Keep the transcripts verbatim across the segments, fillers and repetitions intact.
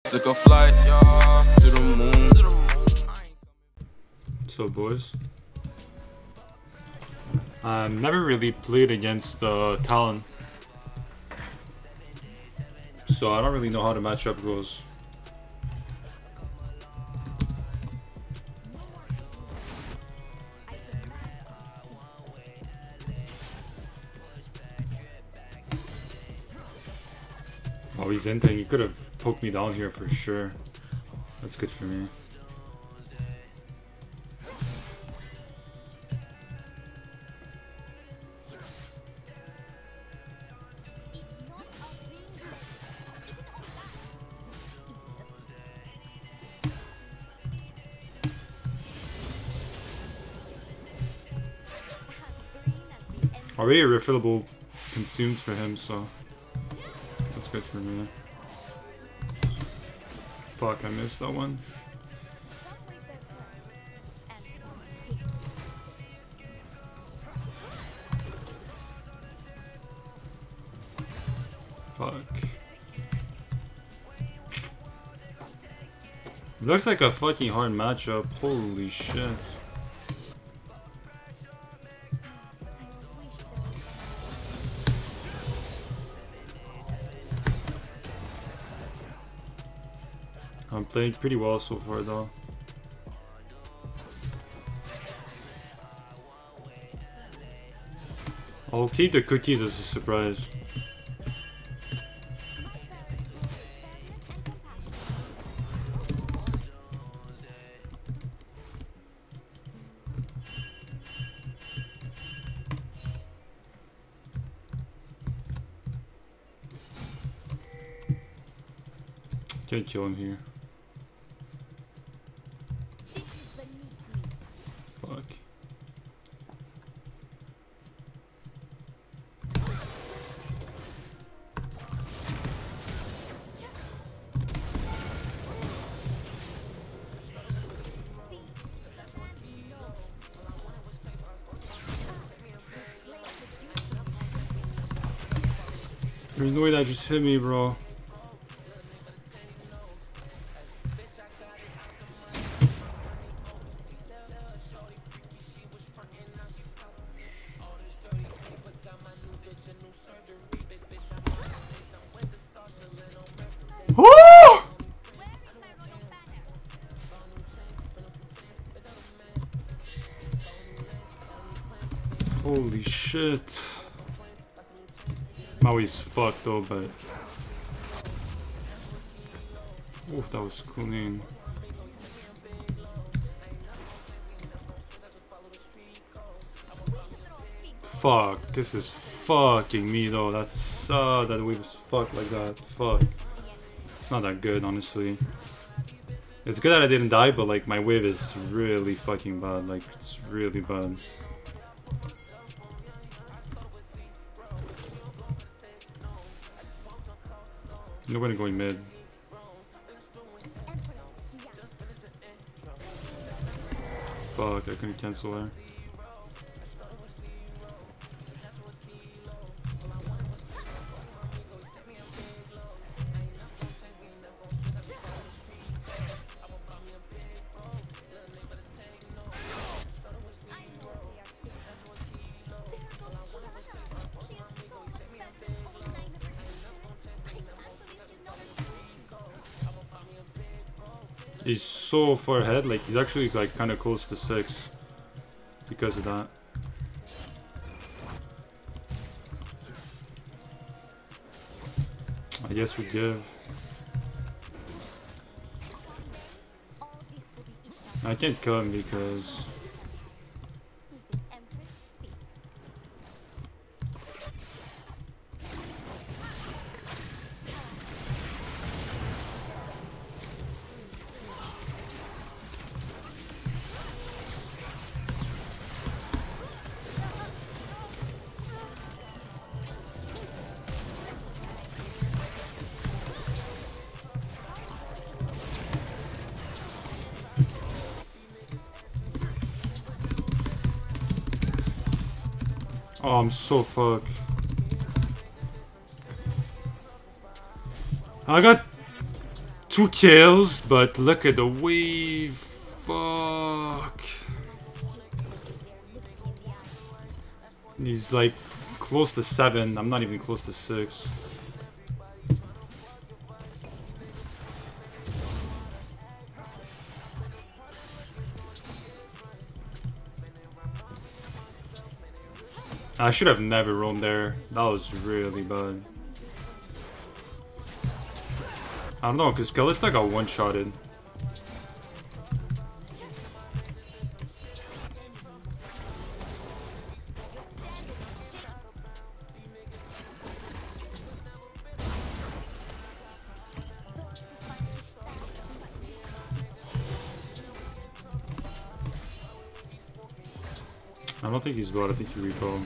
Took a flight to the moon. So boys, I've never really played against uh, Talon, so I don't really know how the matchup goes. Oh, he's in thing. He could have poked me down here for sure. That's good for me. Already a refillable consumed for him, so that's good for me. Fuck, I missed that one. Fuck. Looks like a fucking hard matchup. Holy shit. I'm playing pretty well so far though. I'll keep the cookies as a surprise. Can't kill him here. Fuck. There's no way that just hit me, bro. Holy shit. Maui's fucked though, but oof, that was clean. Fuck, this is fucking me though. That's uh that wave is fucked like that. Fuck. It's not that good, honestly. It's good that I didn't die, but like my wave is really fucking bad. Like it's really bad. Nobody going mid. Fuck, I couldn't cancel her. He's so far ahead, like he's actually like kind of close to six because of that. I guess we give. I can't come because oh, I'm so fucked. I got two kills, but look at the wave. Fuck. He's like close to seven. I'm not even close to six. I should have never roamed there. That was really bad. I don't know, because Kalista got one-shotted. I don't think he's bot, I think he recalled.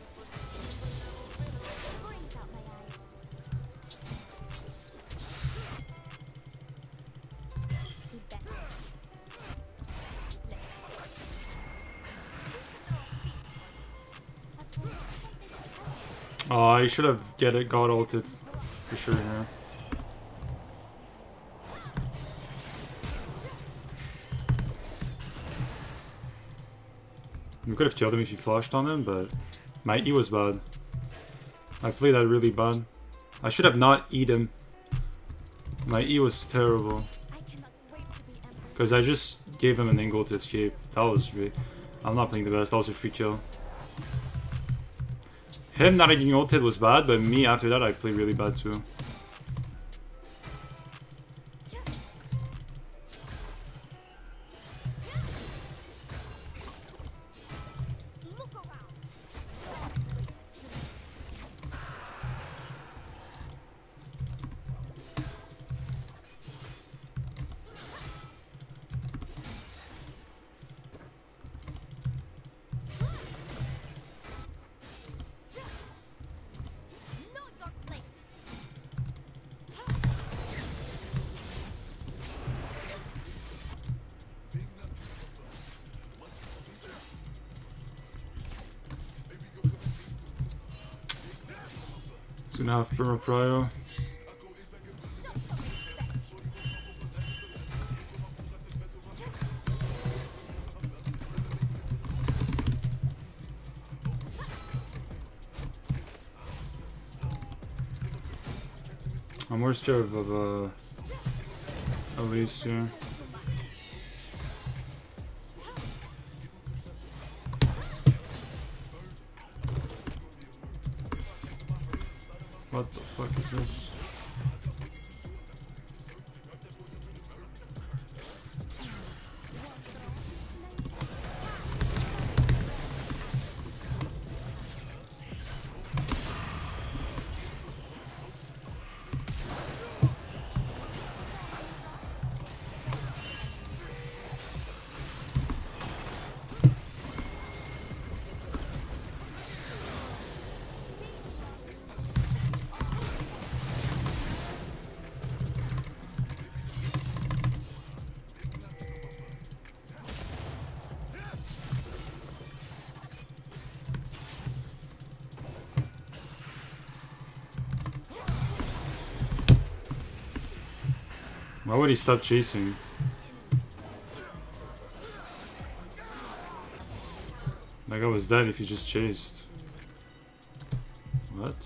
Oh, I should have get it, got ulted for sure here. You could have killed him if you flashed on him, but my E was bad. I played that really bad. I should have not eat him. My E was terrible. Because I just gave him an angle to escape. That was really... I'm not playing the best, that was a free kill. Him not getting ulted was bad, but me after that I played really bad too. Two and a half perma prio. I'm more scared of uh, Elise here. What the fuck is this? Why would he stop chasing? Like I was dead if he just chased. What?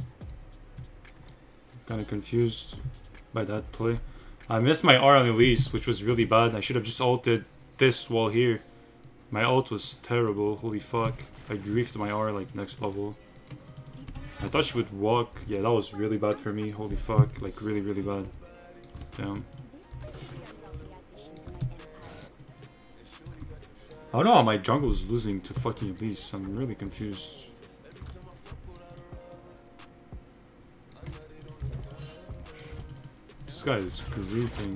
Kinda confused by that play. I missed my R on Elise, which was really bad. I should have just ulted this wall here. My ult was terrible, holy fuck. I griefed my R like next level. I thought she would walk. Yeah, that was really bad for me, holy fuck. Like really, really bad. Damn. I don't know how my jungle is losing to fucking Elise. I'm really confused. This guy is griefing.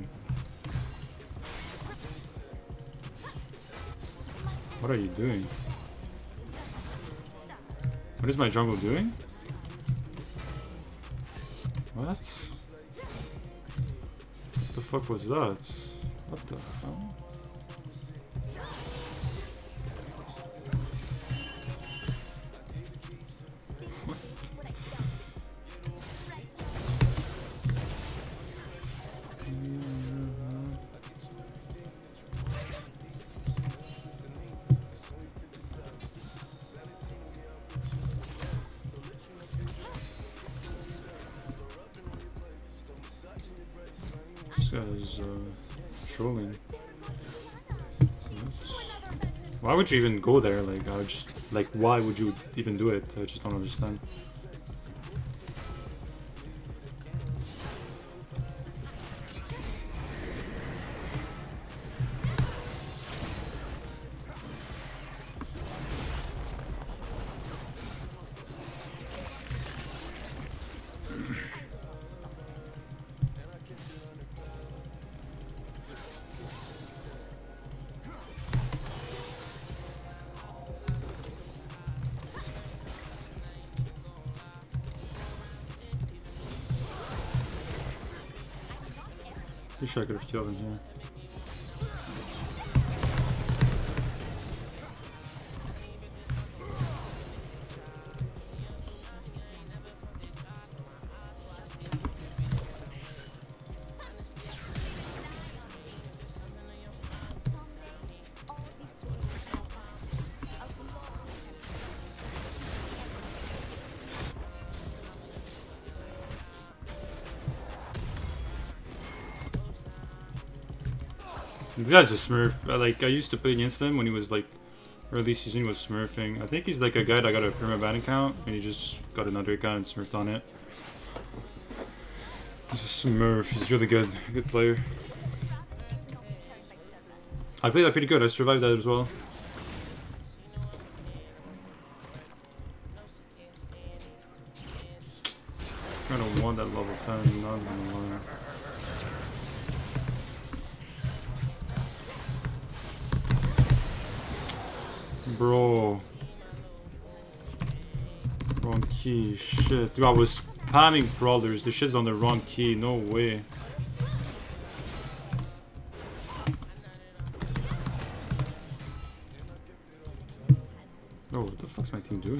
What are you doing? What is my jungle doing? What? What the fuck was that? What the hell? What? This guy's uh, trolling. What? Why would you even go there? Like, I just like, why would you even do it? I just don't understand. Pretty sure I could have killed him here. This guy's a smurf. Uh, like, I used to play against him when he was like, early season he was smurfing. I think he's like a guy that got a permaban account and he just got another account and smurfed on it. He's a smurf. He's really good. Good player. I played that pretty good. I survived that as well. I don't want that level ten. Not gonna lie. Bro. Wrong key. Shit. Dude, I was spamming brawlers. The shit's on the wrong key. No way. Oh, what the fuck's my team doing?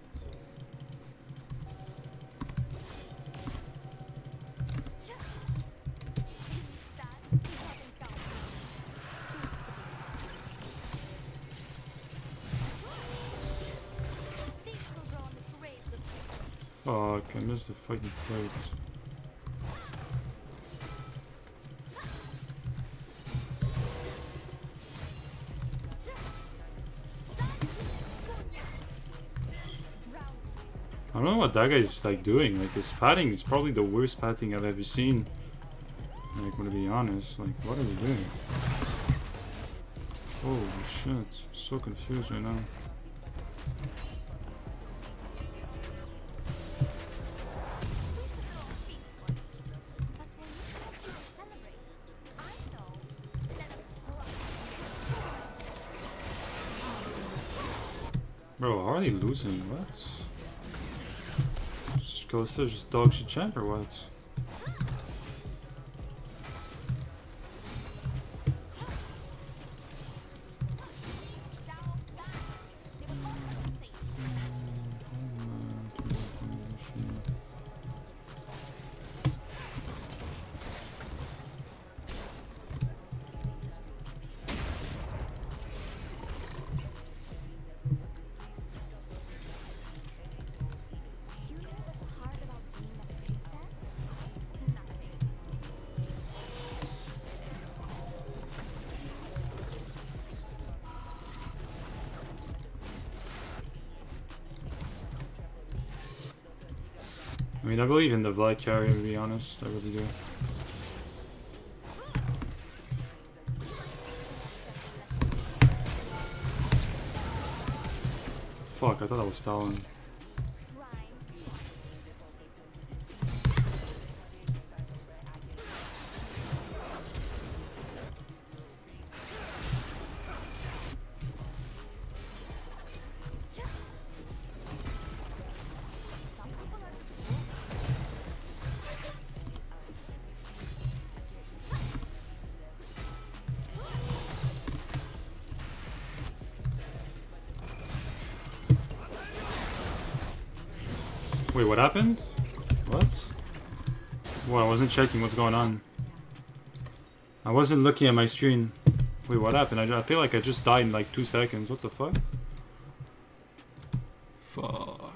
Fuck, I missed the fucking fight. I don't know what that guy's like doing. Like, his patting is probably the worst patting I've ever seen. Like, I'm gonna be honest. Like, what are we doing? Holy shit. I'm so confused right now. Bro, how are they losing? What? Just go to just dog shit champ or what? I mean, I believe in the Vlad carry, to be honest. I really do. Fuck, I thought that was Talon. Wait, what happened? What? Well, I wasn't checking what's going on. I wasn't looking at my screen. Wait, what happened? I, I feel like I just died in like two seconds. What the fuck? Fuck.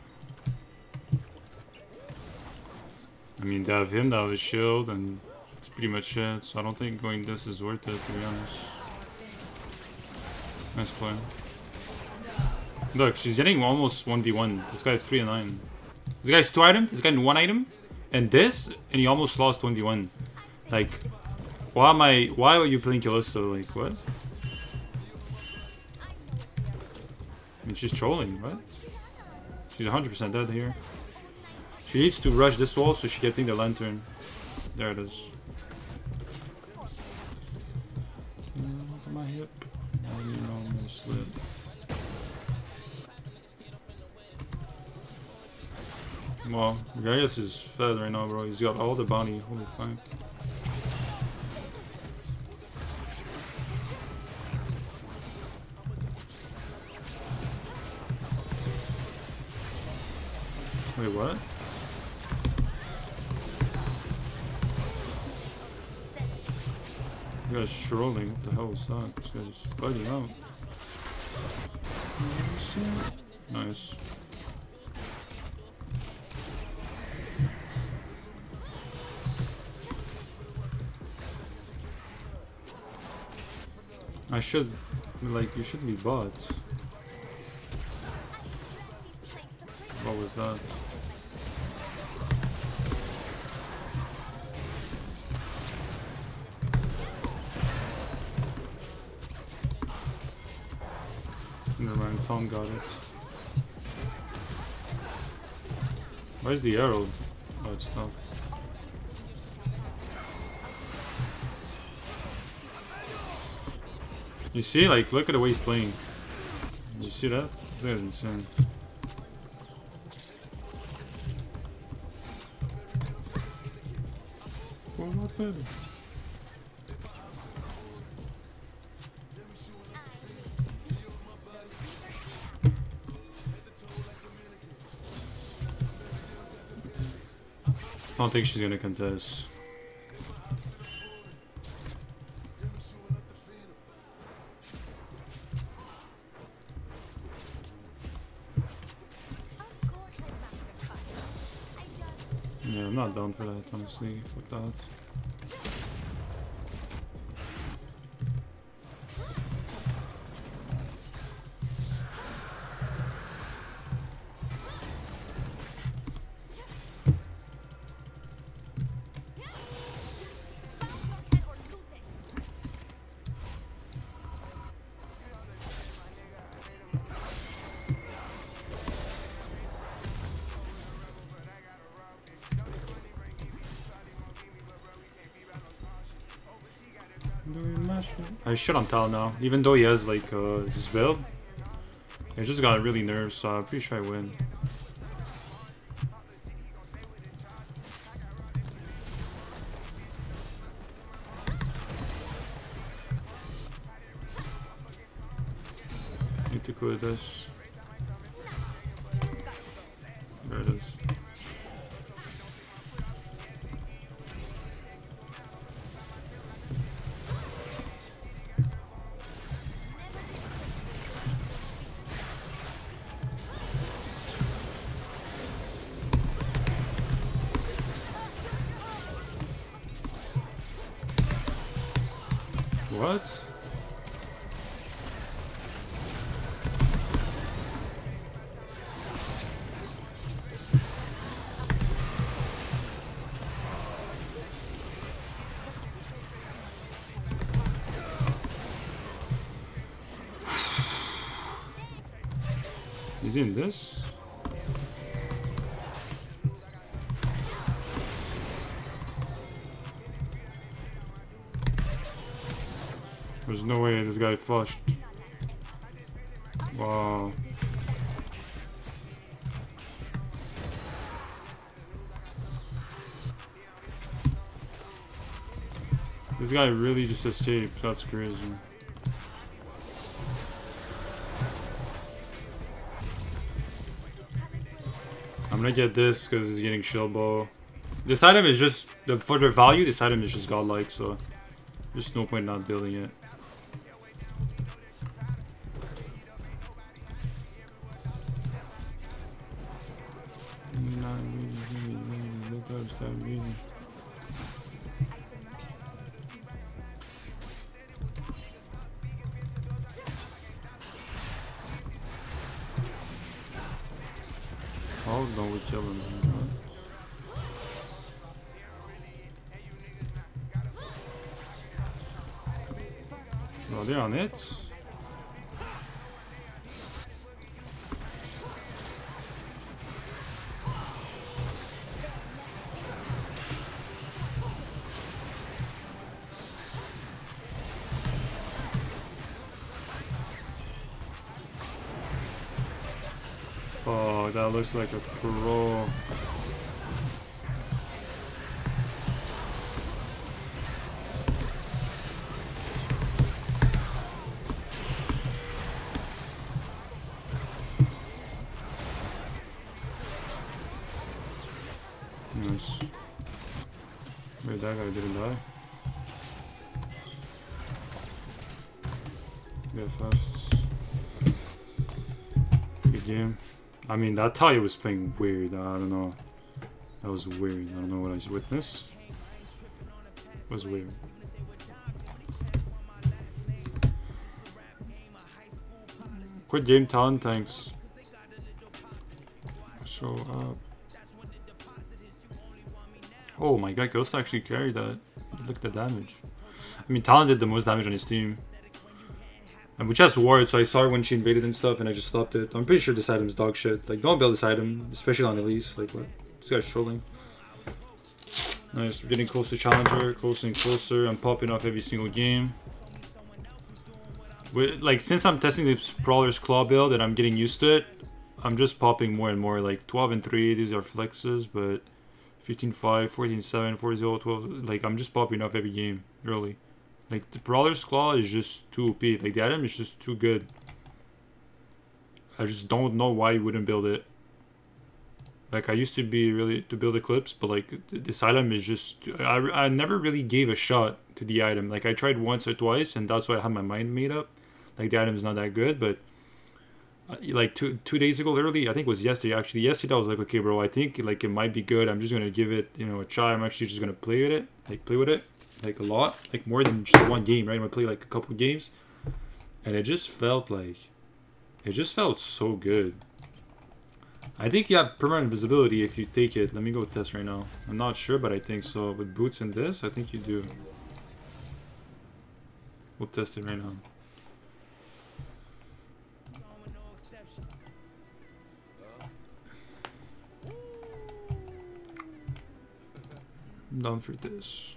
I mean, they have him, they have his shield, and it's pretty much it, so I don't think going this is worth it, to be honest. Nice play. Look, she's getting almost one v one. This guy's three and nine. This guy's two items, this guy one item, and this, and he almost lost one v one. Like, why am I, why are you playing Callisto? Like, what? I mean, she's trolling, right? She's one hundred percent dead here. She needs to rush this wall so she can think the lantern. There it is. Look at my hip. Oh, you know, no slip. Well, Gaius is fed right now, bro. He's got all the bounty. Holy fuck. Wait, what? This guy's trolling. What the hell is that? This guy's fighting out. Nice. I should, like, you shouldn't be bot. What was that? Never mind, Tom got it. Where's the arrow? Oh, it's not. You see, like, look at the way he's playing. You see that? This guy's insane. Well, not bad. I don't think she's gonna contest. Yeah, I'm not down for that, honestly. Fuck that. I shit on Talon now, even though he has like uh, his build. I just got really nervous, so I'm pretty sure I win. Need to quit this. There it is. What? Is he in this? There's no way this guy flushed. Wow. This guy really just escaped. That's crazy. I'm gonna get this because he's getting shield bow. This item is just, the, for the value, this item is just godlike, so there's no point not building it. smoke, don't we kill him? Oh, they're on it. Oh, that looks like a pro. Nice. Wait, that guy didn't die. Yeah, fast. Good game. I mean, that Talia was playing weird. I don't know. That was weird. I don't know what I just witnessed. It was weird. Quick game, Talon, thanks. Show up. Oh my god, Ghost actually carried that. Look at the damage. I mean, Talon did the most damage on his team. And we just wore it, so I saw her when she invaded and stuff, and I just stopped it. I'm pretty sure this item's dog shit. Like, don't build this item, especially on Elise. Like, what? This guy's trolling. Nice, we're getting close to Challenger, closer and closer. I'm popping off every single game. We're, like, since I'm testing this Brawler's Claw build and I'm getting used to it, I'm just popping more and more. Like, twelve and three, these are flexes, but fifteen five, fourteen seven, four zero, twelve. Like, I'm just popping off every game, really. Like, the Brawler's Claw is just too O P. Like, the item is just too good. I just don't know why you wouldn't build it. Like, I used to be really to build Eclipse, but, like, this item is just... I, I never really gave a shot to the item. Like, I tried once or twice, and that's why I had my mind made up. Like, the item is not that good, but... Uh, like, two two days ago, literally, I think it was yesterday, actually. Yesterday, I was like, okay, bro, I think, like, it might be good. I'm just gonna give it, you know, a try. I'm actually just gonna play with it. Like, play with it. Like, a lot. Like, more than just one game, right? I'm gonna play, like, a couple games. And it just felt like... It just felt so good. I think you have permanent visibility if you take it. Let me go test right now. I'm not sure, but I think so. With boots and this, I think you do. We'll test it right now. I'm down for this.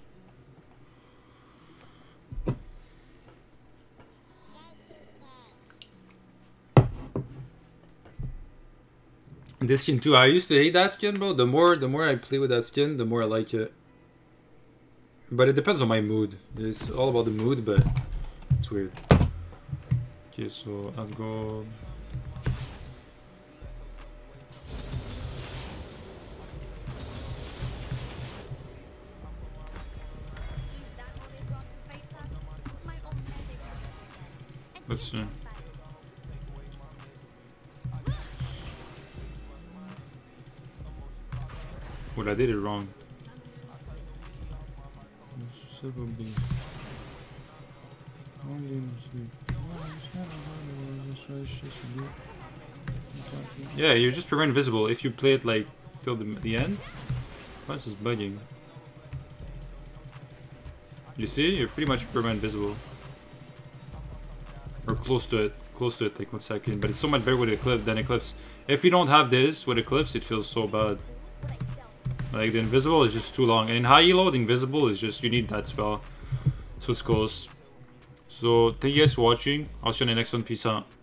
This skin too. I used to hate that skin, bro. The more the more I play with that skin, the more I like it. But it depends on my mood. It's all about the mood, but it's weird. Okay, so I'll go. Let's see. What I did it wrong. Yeah, you're just permanent visible if you play it like till the, the end. Why is this bugging? You see, you're pretty much permanent visible. Or close to it, close to it, like one second. But it's so much better with Eclipse than Eclipse. If you don't have this with Eclipse, it feels so bad. Like, the invisible is just too long. And in high elo, the invisible is just, you need that spell. So it's close. So, thank you guys for watching. I'll see you in the next one. Peace out.